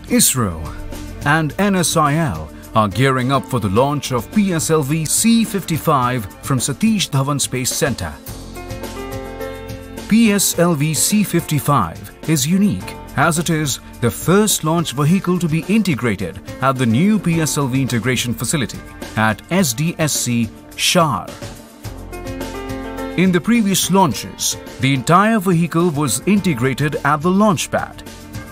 ISRO and NSIL are gearing up for the launch of PSLV-C55 from Satish Dhawan Space Center. PSLV-C55 is unique as it is the first launch vehicle to be integrated at the new PSLV integration facility at SDSC-SHAR. In the previous launches, the entire vehicle was integrated at the launch pad.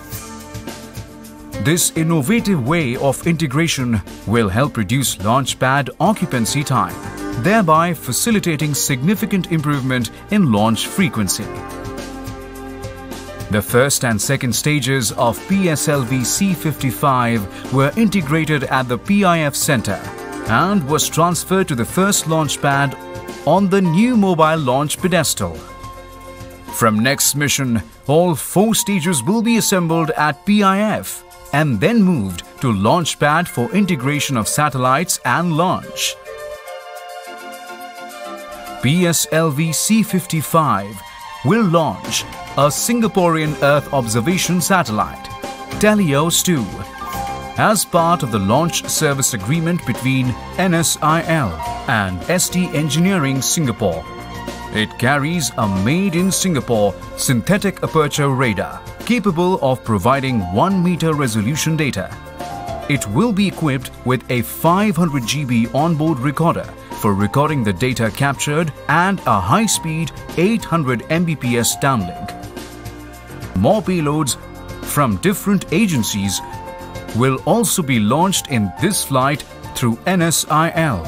This innovative way of integration will help reduce launch pad occupancy time, thereby facilitating significant improvement in launch frequency. The first and second stages of PSLV-C55 were integrated at the PIF Center and was transferred to the first launch pad on the new mobile launch pedestal. From next mission, all 4 stages will be assembled at PIF and then moved to launch pad for integration of satellites and launch. PSLV-C55 will launch a Singaporean Earth observation satellite, TELEOS-2, as part of the launch service agreement between NSIL and ST Engineering Singapore. It carries a made-in-Singapore synthetic aperture radar capable of providing 1-meter resolution data. It will be equipped with a 500 GB onboard recorder for recording the data captured and a high-speed 800 Mbps downlink. More payloads from different agencies will also be launched in this flight through NSIL.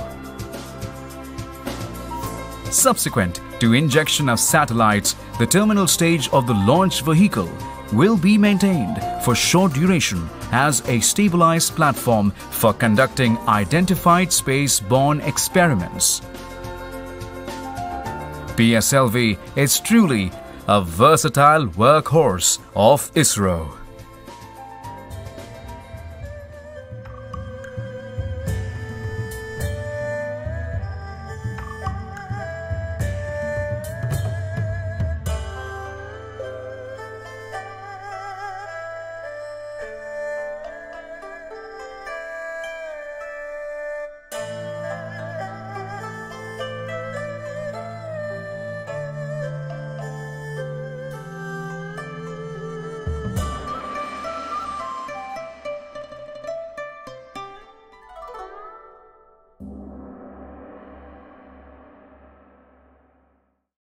Subsequent to injection of satellites, the terminal stage of the launch vehicle will be maintained for short duration as a stabilized platform for conducting identified space-borne experiments. PSLV is truly a versatile workhorse of ISRO.